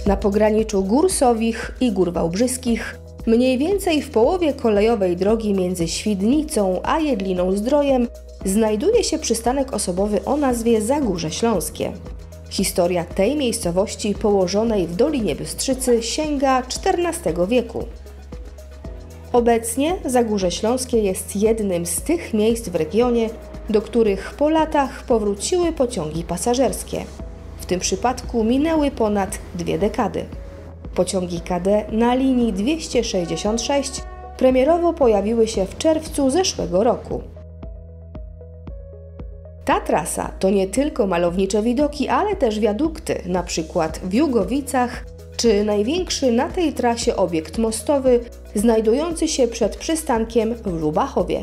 Na pograniczu gór Sowich i gór Wałbrzyskich, mniej więcej w połowie kolejowej drogi między Świdnicą a Jedliną-Zdrojem, znajduje się przystanek osobowy o nazwie Zagórze Śląskie. Historia tej miejscowości położonej w Dolinie Bystrzycy sięga XIV wieku. Obecnie Zagórze Śląskie jest jednym z tych miejsc w regionie, do których po latach powróciły pociągi pasażerskie. W tym przypadku minęły ponad 2 dekady. Pociągi KD na linii 266 premierowo pojawiły się w czerwcu zeszłego roku. Ta trasa to nie tylko malownicze widoki, ale też wiadukty, np. w Jugowicach, czy największy na tej trasie obiekt mostowy znajdujący się przed przystankiem w Lubachowie.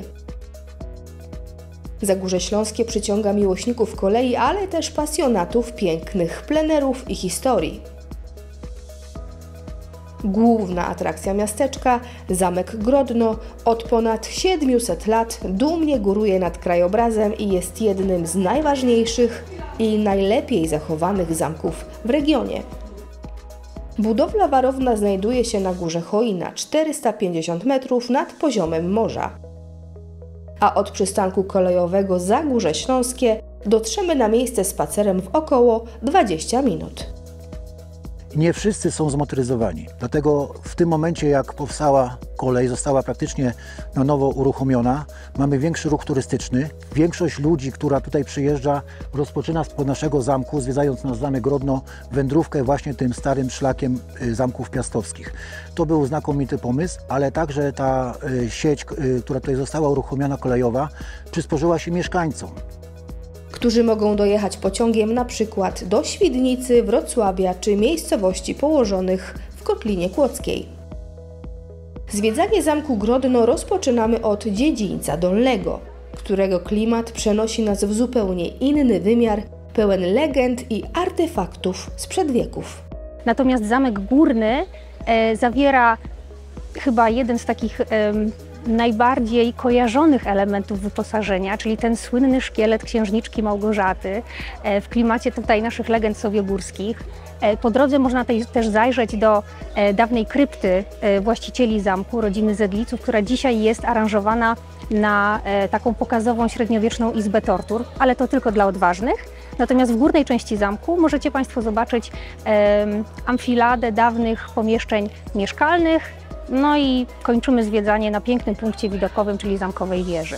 Zagórze Śląskie przyciąga miłośników kolei, ale też pasjonatów pięknych plenerów i historii. Główna atrakcja miasteczka, Zamek Grodno, od ponad 700 lat dumnie góruje nad krajobrazem i jest jednym z najważniejszych i najlepiej zachowanych zamków w regionie. Budowla warowna znajduje się na Górze Choina, 450 metrów nad poziomem morza. A od przystanku kolejowego Zagórze Śląskie dotrzemy na miejsce spacerem w około 20 minut. Nie wszyscy są zmotoryzowani, dlatego w tym momencie, jak powstała kolej, została praktycznie na nowo uruchomiona, mamy większy ruch turystyczny. Większość ludzi, która tutaj przyjeżdża, rozpoczyna od naszego zamku, zwiedzając nasz Zamek Grodno, wędrówkę właśnie tym starym szlakiem zamków piastowskich. To był znakomity pomysł, ale także ta sieć, która tutaj została uruchomiona kolejowa, przysporzyła się mieszkańcom, którzy mogą dojechać pociągiem na przykład do Świdnicy, Wrocławia czy miejscowości położonych w Kotlinie Kłodzkiej. Zwiedzanie Zamku Grodno rozpoczynamy od Dziedzińca Dolnego, którego klimat przenosi nas w zupełnie inny wymiar, pełen legend i artefaktów sprzed wieków. Natomiast Zamek Górny zawiera chyba jeden z takich najbardziej kojarzonych elementów wyposażenia, czyli ten słynny szkielet księżniczki Małgorzaty w klimacie tutaj naszych legend sowiogórskich. Po drodze można też zajrzeć do dawnej krypty właścicieli zamku, rodziny Zedliców, która dzisiaj jest aranżowana na taką pokazową średniowieczną izbę tortur, ale to tylko dla odważnych. Natomiast w górnej części zamku możecie Państwo zobaczyć amfiladę dawnych pomieszczeń mieszkalnych. No i kończymy zwiedzanie na pięknym punkcie widokowym, czyli Zamkowej Wieży,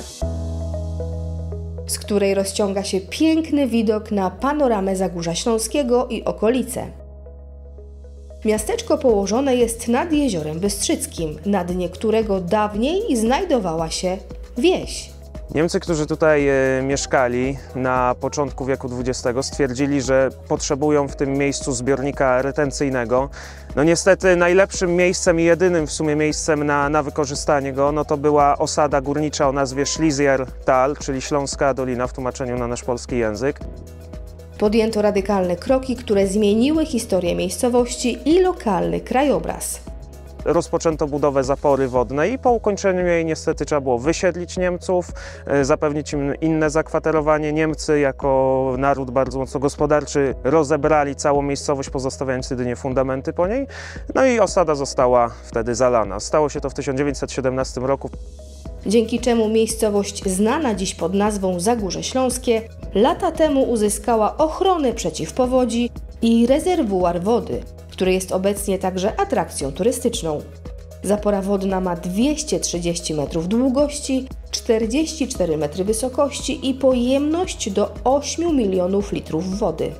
z której rozciąga się piękny widok na panoramę Zagórza Śląskiego i okolice. Miasteczko położone jest nad Jeziorem Bystrzyckim, na dnie którego dawniej znajdowała się wieś. Niemcy, którzy tutaj mieszkali na początku wieku XX, stwierdzili, że potrzebują w tym miejscu zbiornika retencyjnego. No niestety najlepszym miejscem i jedynym w sumie miejscem na wykorzystanie go, no to była osada górnicza o nazwie Schlesiertal, czyli Śląska Dolina w tłumaczeniu na nasz polski język. Podjęto radykalne kroki, które zmieniły historię miejscowości i lokalny krajobraz. Rozpoczęto budowę zapory wodnej i po ukończeniu jej niestety trzeba było wysiedlić Niemców, zapewnić im inne zakwaterowanie. Niemcy jako naród bardzo mocno gospodarczy rozebrali całą miejscowość, pozostawiając jedynie fundamenty po niej. No i osada została wtedy zalana. Stało się to w 1917 roku. Dzięki czemu miejscowość znana dziś pod nazwą Zagórze Śląskie lata temu uzyskała ochronę przeciwpowodzi i rezerwuar wody, który jest obecnie także atrakcją turystyczną. Zapora wodna ma 230 metrów długości, 44 metry wysokości i pojemność do 8 milionów litrów wody.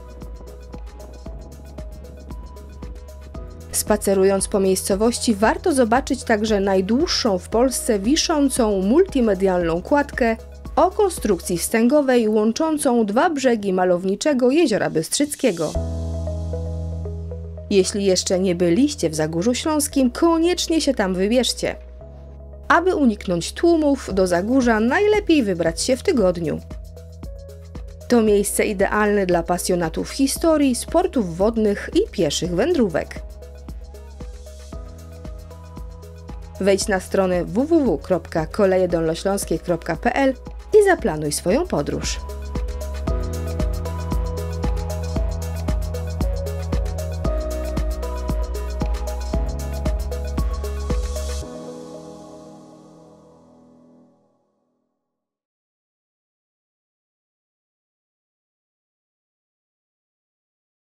Spacerując po miejscowości warto zobaczyć także najdłuższą w Polsce wiszącą multimedialną kładkę o konstrukcji wstęgowej łączącą 2 brzegi malowniczego Jeziora Bystrzyckiego. Jeśli jeszcze nie byliście w Zagórzu Śląskim, koniecznie się tam wybierzcie. Aby uniknąć tłumów, do Zagórza najlepiej wybrać się w tygodniu. To miejsce idealne dla pasjonatów historii, sportów wodnych i pieszych wędrówek. Wejdź na stronę www.kolejedolnośląskie.pl i zaplanuj swoją podróż.